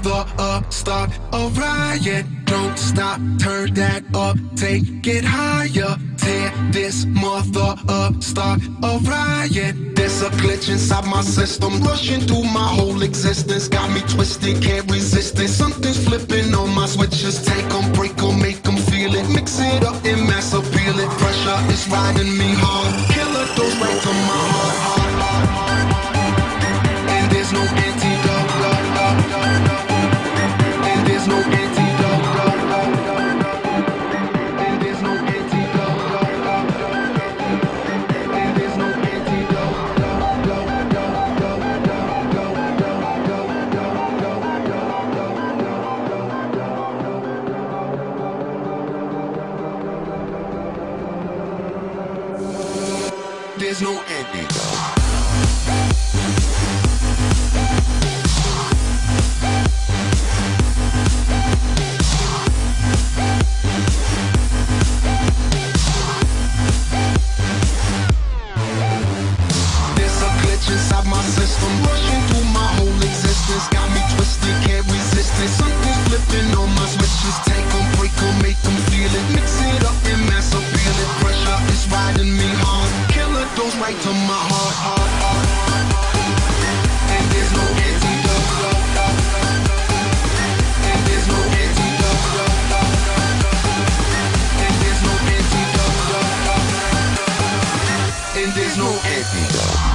mother up, start a riot. Don't stop, turn that up, take it higher. Tear this mother up, start a riot. There's a glitch inside my system, rushing through my whole existence. Got me twisted, can't resist it. Something's flipping on my switches. Take them, break them, make them feel it. Mix it up and mass appeal it. Pressure is riding me hard. Killer goes right to my heart. And there's no antidote. And there's no antidote. And there's no antidote. And there's no antidote. There's no antidote. Inside my system, rushing through my whole existence. Got me twisted, can't resist it. Something's flipping on my switches. Take them, break them, make them feel it. Mix it up and mass appeal it. Pressure is riding me hard. Killer goes right to my heart. And there's no antidote. And there's no antidote. And there's no antidote. And there's no antidote.